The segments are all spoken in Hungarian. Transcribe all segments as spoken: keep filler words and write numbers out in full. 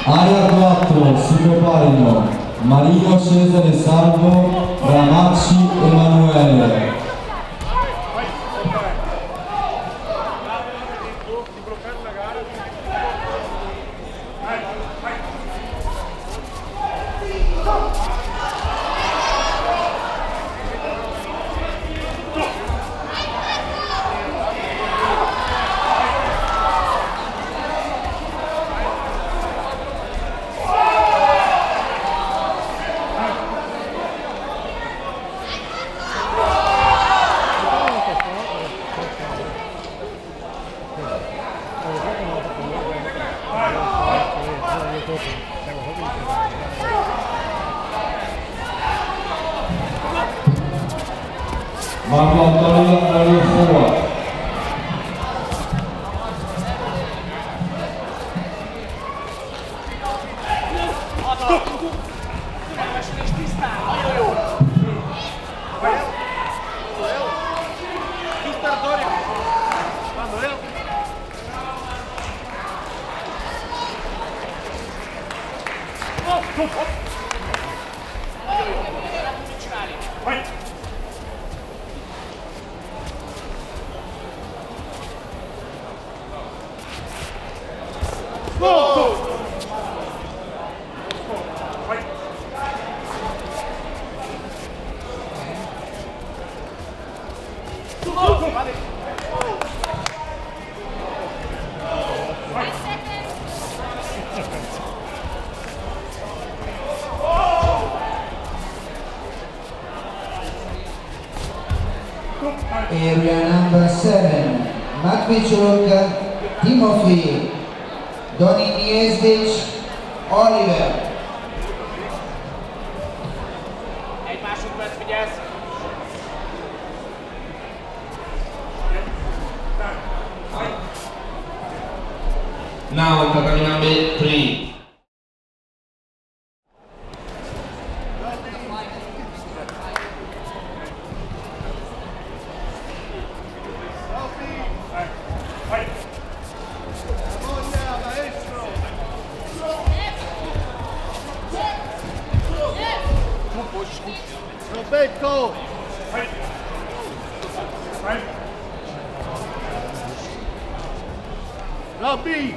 Area quattro, Sicopaino, Marino Cesare Salvo, Ramacci Emanuele. Marco Antonio Mario Fua. Area number seven, Matvichuk Timofey, Doni Niezdic, Oliver. Egy másodperc, figyelsz! Now tatami number three. Roberto! Robbie!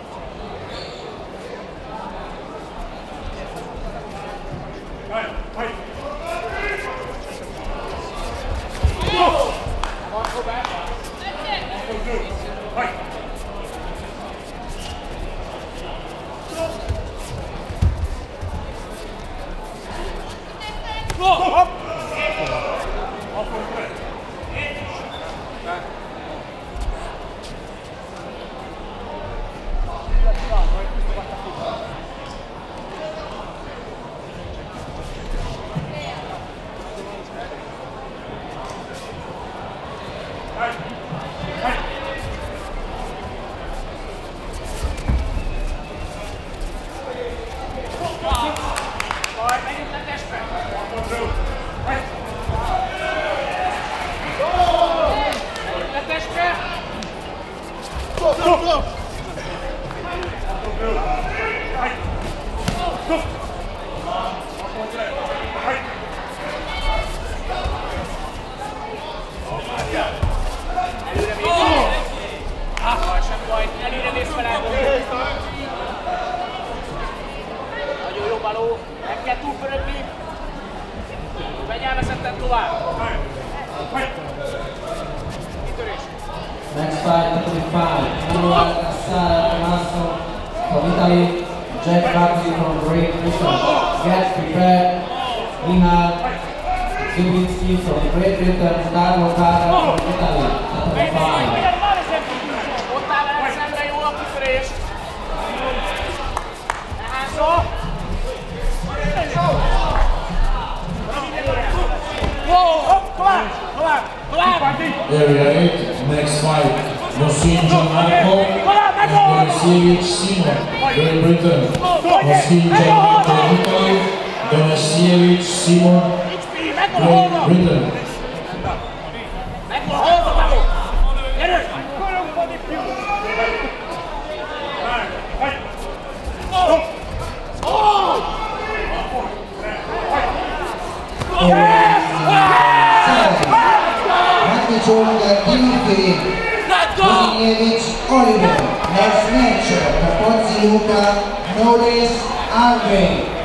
Next fight, thirty-five, Manuel Cassara Tommaso from Italy, Jack Buckley from Great Britain. Get prepared, Mihal Zubinski from Great Britain, Carlo Cara from Italy, thirty-five. Area eight, next fight, Mosin Gianmarco and Donasiewicz Simon, Great Britain. Mosin Gianmarco, Italy, Donasiewicz Simon, Great Britain. Oh! Georgia Timothy Kuziniewicz Oliver. Next match, Kapotzi Luka, Norris Andre.